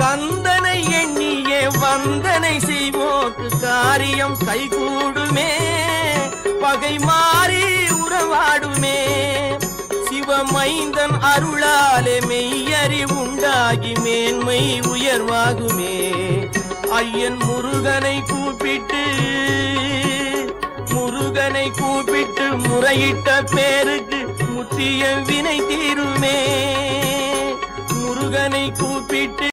கந்தனை எண்ணியே வந்தனை செய்வோக்கு காரியம் கைகூடுமே, பகை மாறி உறவாடுமே. சிவமைந்தன் அருளாலே மெய்யறி உண்டாகி மேன்மை உயர்வாகுமே. ஐயன் முருகனை கூப்பிட்டு முறையிட்ட பேருக்கு முத்திய வினை தீருமே. முருகனை கூப்பிட்டு